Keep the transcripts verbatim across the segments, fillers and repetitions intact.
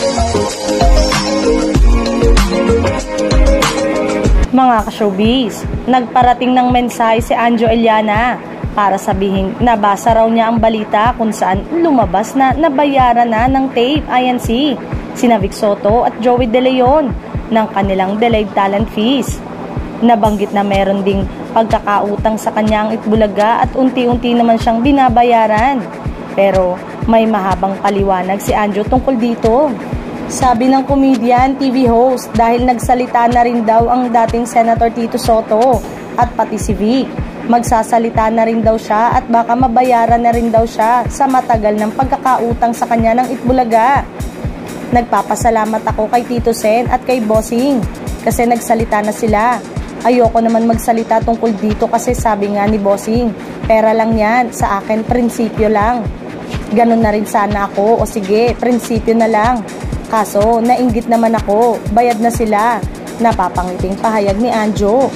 Mga ka-showbiz, nagparating ng mensahe si Anjo Eliana para sabihin nabasa raw niya ang balita kung saan lumabas na nabayaran na ng tape I N C sina Vic Soto at Joey De Leon ng kanilang delayed talent fees. Nabanggit na meron ding pagkakautang sa kanya ang Itbulaga at unti-unti naman siyang binabayaran. Pero may mahabang paliwanag si Anjo tungkol dito. Sabi ng comedian, T V host, dahil nagsalita na rin daw ang dating Senator Tito Soto at pati si Vic. Magsasalita na rin daw siya at baka mabayaran na rin daw siya sa matagal ng pagkakautang sa kanya ng Itbulaga. Nagpapasalamat ako kay Tito Sen at kay Bossing kasi nagsalita na sila. Ayoko naman magsalita tungkol dito kasi sabi nga ni Bossing, pera lang yan, sa akin prinsipyo lang. Ganon na rin sana ako, o sige, prinsipyo na lang. Kaso, nainggit naman ako, bayad na sila. Napapangiting pahayag ni Anjo.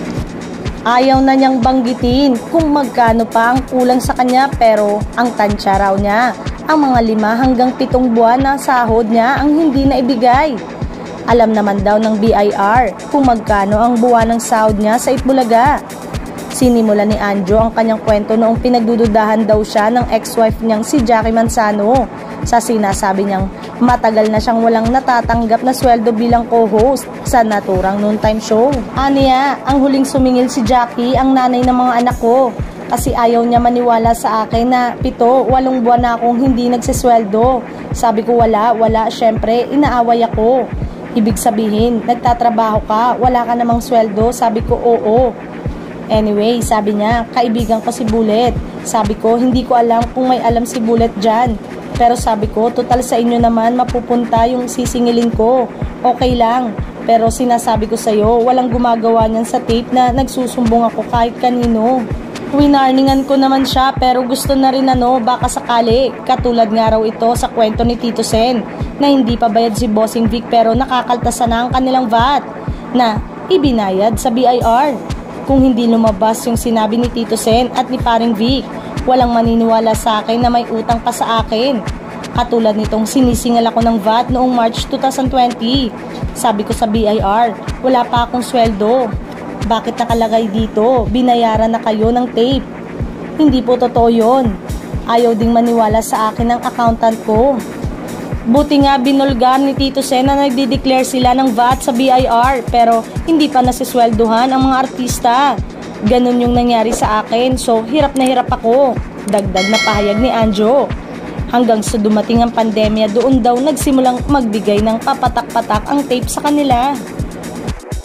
Ayaw na niyang banggitin kung magkano pa ang kulang sa kanya pero ang tansya raw niya, ang mga lima hanggang pitong buwan na sahod niya ang hindi na ibigay. Alam naman daw ng B I R kung magkano ang buwan ng sahod niya sa Itbulaga. Sinimula ni Anjo ang kanyang kwento noong pinagdududahan daw siya ng ex-wife niyang si Jackie Manzano sa sinasabi niyang matagal na siyang walang natatanggap na sweldo bilang co-host sa naturang noontime show. Aniya, ang huling sumingil si Jackie ang nanay ng mga anak ko kasi ayaw niya maniwala sa akin na pito, walong buwan na akong hindi nagsisweldo. Sabi ko wala, wala, syempre inaaway ako. Ibig sabihin, nagtatrabaho ka, wala ka namang sweldo. Sabi ko oo. Anyway, sabi niya, kaibigan ko si Bullet. Sabi ko, hindi ko alam kung may alam si Bullet dyan. Pero sabi ko, total sa inyo naman mapupunta yung sisingilin ko. Okay lang. Pero sinasabi ko sa'yo, walang gumagawa niyan sa tape na nagsusumbong ako kahit kanino. Winarningan ko naman siya pero gusto na rin ano, baka sakali. Katulad nga raw ito sa kwento ni Tito Sen na hindi pa bayad si Bossing Vic pero nakakaltasan na ang kanilang V A T na ibinayad sa B I R. Kung hindi lumabas yung sinabi ni Tito Sen at ni Paring Vic, walang maniniwala sa akin na may utang pa sa akin. Katulad nitong sinisingal ako ng V A T noong March twenty twenty. Sabi ko sa B I R, wala pa akong sweldo. Bakit nakalagay dito? Binayaran na kayo ng tape. Hindi po totoo yun. Ayaw ding maniwala sa akin ng accountant ko. Buti nga binulgar ni Tito Sen na nagdi-declare sila ng V A T sa B I R pero hindi pa nasisweldohan ang mga artista. Ganun yung nangyari sa akin, so hirap na hirap ako. Dagdag na pahayag ni Anjo. Hanggang sa dumating ang pandemya, doon daw nagsimulang magbigay ng papatak-patak ang tape sa kanila.